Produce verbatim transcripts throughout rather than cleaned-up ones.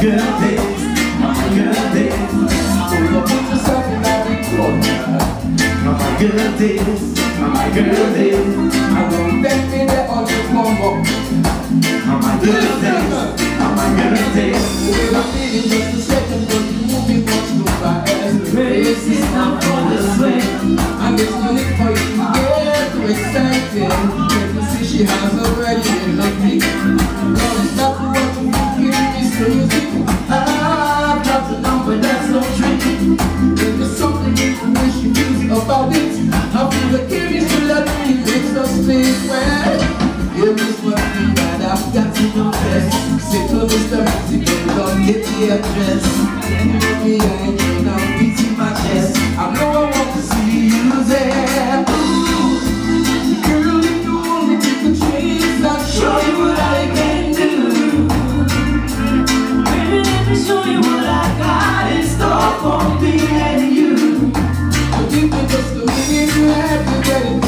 good days, on my good days. So you put yourself in that corner. On my good days, on my good days. I don't take me there on the combo. On my good days, on my good days. Well, I'm feeling just a second, but you moving much too fast. The race is not for the swing, and there's no need for you to get too excited. Let me see she has already been lucky. Don't stop watching you give me so music. I've got the number, that's no trick. There's something you wish you knew about it. I feel the killing to let me makes us speak well. Here is one thing that I've got to confess. Say to Mister Mexico, don't get the address. Maybe I ain't going down beating my chest. I know I want to see you there. Girl, if you only take a chance, I'll show you what I can do. Baby, let me show you what I got in store for me and you. But give me just a minute, you have to get it.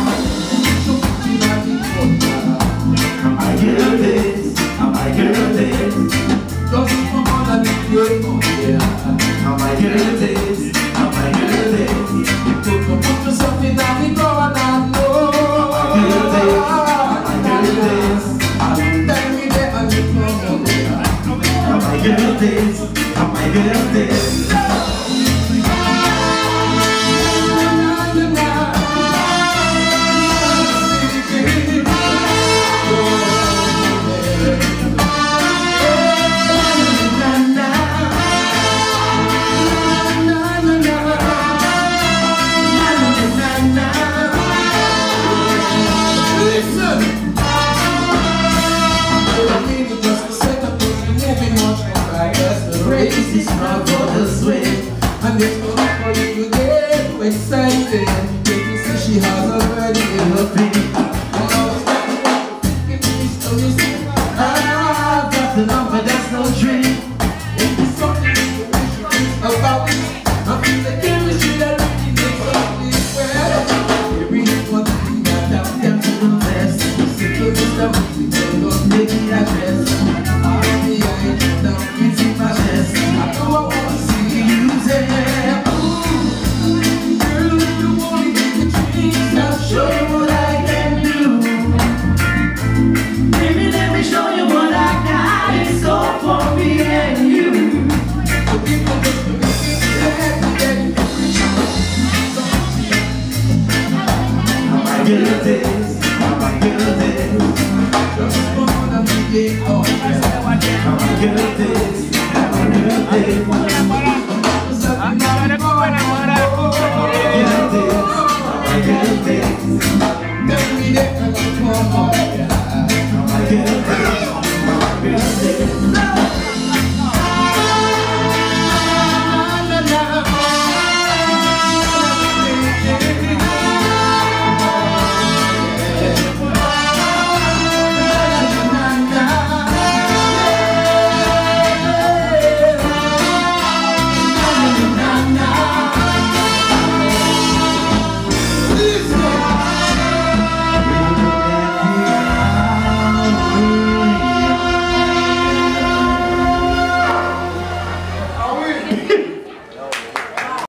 Good days, on my good days. Just come on and be good for me. On my good days, on my good days. Put, put yourself in that corner and know. On my good days, on my good days. I'll tell me that I'm your corner. On my good days, on my good days. This is not for the swing, and it's not for you to get too excited. Make me see she has already been loving. I've got the number, that's no dream. If it's something you wish you knew about it, I feel the chemistry that really makes us live well. There is one thing that I've got to confess. Simple as the music, don't make me address. Maybe I ain't down beating my chest. Good days, on my good days. Just wanna be on my good days, on my good days.